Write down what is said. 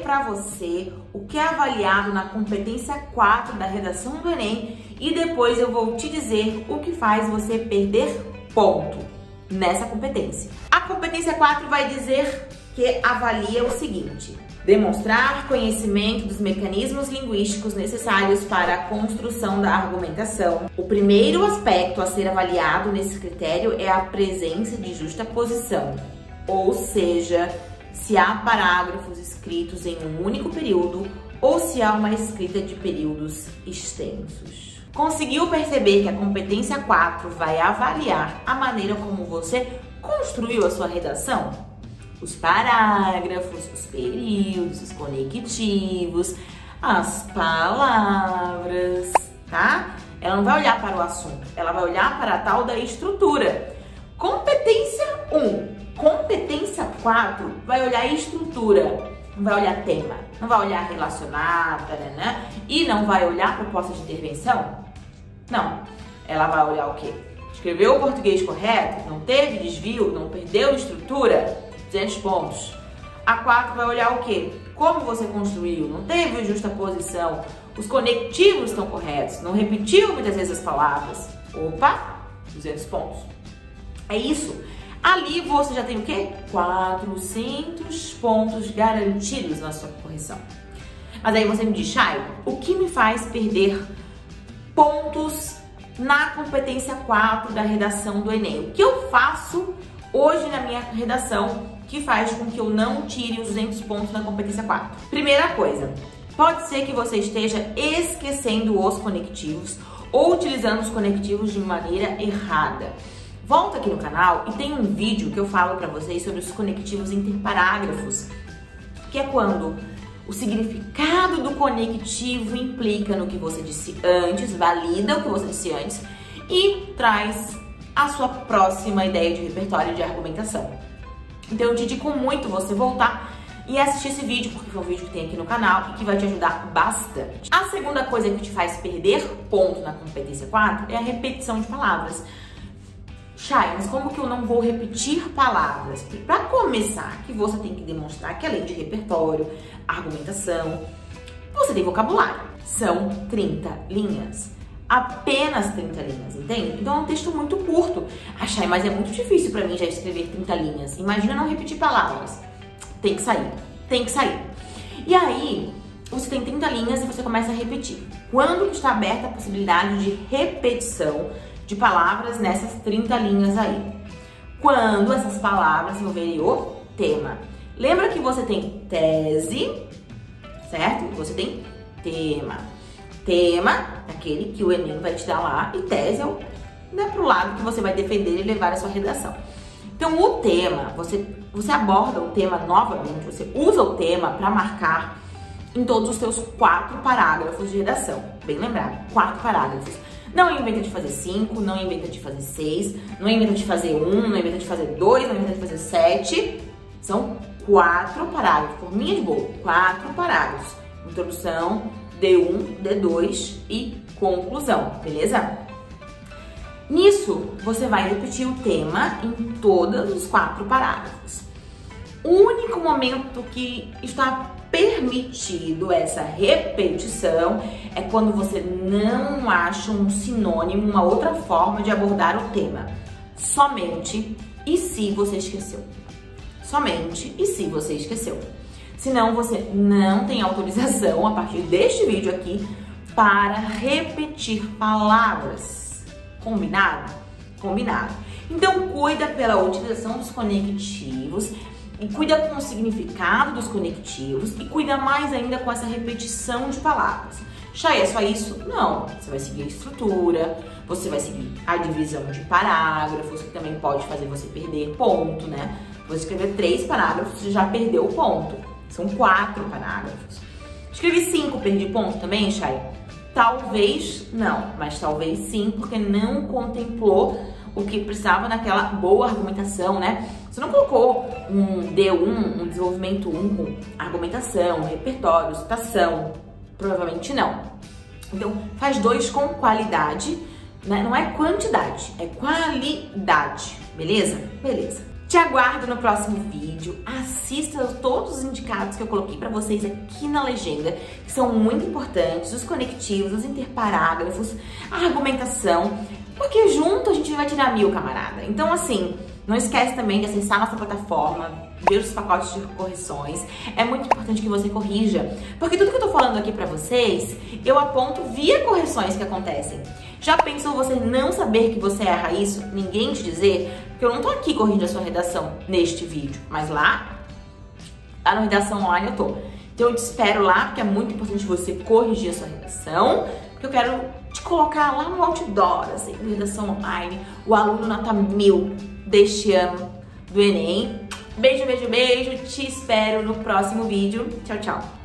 para você o que é avaliado na competência 4 da redação do Enem e depois eu vou te dizer o que faz você perder ponto nessa competência. A competência 4 vai dizer que avalia o seguinte: demonstrar conhecimento dos mecanismos linguísticos necessários para a construção da argumentação. O primeiro aspecto a ser avaliado nesse critério é a presença de justaposição, ou seja, se há parágrafos escritos em um único período ou se há uma escrita de períodos extensos. Conseguiu perceber que a competência 4 vai avaliar a maneira como você construiu a sua redação? Os parágrafos, os períodos, os conectivos, as palavras, tá? Ela não vai olhar para o assunto, ela vai olhar para a tal da estrutura. Competência 1. Competência 4 vai olhar estrutura, não vai olhar tema, não vai olhar relacionar, né? E não vai olhar proposta de intervenção? Não. Ela vai olhar o quê? Escreveu o português correto? Não teve desvio? Não perdeu estrutura? 200 pontos. A 4 vai olhar o quê? Como você construiu? Não teve justaposição? Os conectivos estão corretos? Não repetiu muitas vezes as palavras? Opa! 200 pontos. É isso. Ali você já tem o quê? 400 pontos garantidos na sua correção. Mas aí você me diz, Chay, o que me faz perder pontos na competência 4 da redação do Enem? O que eu faço hoje na minha redação que faz com que eu não tire os 200 pontos na competência 4? Primeira coisa, pode ser que você esteja esquecendo os conectivos ou utilizando os conectivos de maneira errada. Volta aqui no canal e tem um vídeo que eu falo para vocês sobre os conectivos interparágrafos, que é quando o significado do conectivo implica no que você disse antes, valida o que você disse antes e traz a sua próxima ideia de repertório de argumentação. Então eu te indico muito você voltar e assistir esse vídeo, porque foi um vídeo que tem aqui no canal e que vai te ajudar bastante. A segunda coisa que te faz perder ponto na competência 4 é a repetição de palavras. Chay, mas como que eu não vou repetir palavras? Para começar, que você tem que demonstrar que além de repertório, argumentação, você tem vocabulário. São 30 linhas. Apenas 30 linhas, entende? Então é um texto muito curto. Chay, mas é muito difícil para mim já escrever 30 linhas. Imagina não repetir palavras. Tem que sair, tem que sair. E aí, você tem 30 linhas e você começa a repetir. Quando está aberta a possibilidade de repetição de palavras nessas 30 linhas aí? Quando essas palavras envolverem o tema. Lembra que você tem tese, certo? Você tem tema. Tema, aquele que o Enem vai te dar lá, e tese é o, né, pro lado que você vai defender e levar a sua redação. Então, o tema, você aborda o tema novamente, você usa o tema para marcar em todos os seus 4 parágrafos de redação. Bem lembrado, 4 parágrafos. Não inventa de fazer 5, não inventa de fazer 6, não inventa de fazer 1, não inventa de fazer 2, não inventa de fazer 7. São 4 parágrafos, forminha de bolo, 4 parágrafos. Introdução, D1, D2 e conclusão, beleza? Nisso, você vai repetir o tema em todos os 4 parágrafos. O único momento que está permitido essa repetição é quando você não acha um sinônimo, uma outra forma de abordar o tema. Somente e se você esqueceu. Somente e se você esqueceu. Senão você não tem autorização a partir deste vídeo aqui para repetir palavras. Combinado? Combinado. Então cuida pela utilização dos conectivos e cuida com o significado dos conectivos e cuida mais ainda com essa repetição de palavras. Chay, é só isso? Não. Você vai seguir a estrutura, você vai seguir a divisão de parágrafos, que também pode fazer você perder ponto, né? Você escrever 3 parágrafos, você já perdeu o ponto. São 4 parágrafos. Escrevi 5, perdi ponto também, Chay? Talvez não, mas talvez sim, porque não contemplou o que precisava naquela boa argumentação, né? Você não colocou um D1, um desenvolvimento 1 com argumentação, repertório, citação. Provavelmente não. Então, faz 2 com qualidade, né? Não é quantidade, é qualidade, beleza? Beleza. Te aguardo no próximo vídeo. Assista todos os indicados que eu coloquei para vocês aqui na legenda, que são muito importantes, os conectivos, os interparágrafos, a argumentação, porque junto a gente vai tirar 1000, camarada. Então, assim, não esquece também de acessar nossa plataforma, ver os pacotes de correções. É muito importante que você corrija, porque tudo que eu tô falando aqui pra vocês, eu aponto via correções que acontecem. Já pensou você não saber que você erra isso, ninguém te dizer? Porque eu não tô aqui corrigindo a sua redação neste vídeo, mas lá no Redação Online eu tô. Então eu te espero lá, porque é muito importante você corrigir a sua redação, porque eu quero te colocar lá no outdoor, assim, no Redação Online, o aluno nota 1000 deste ano do Enem. Beijo, beijo, beijo. Te espero no próximo vídeo. Tchau, tchau.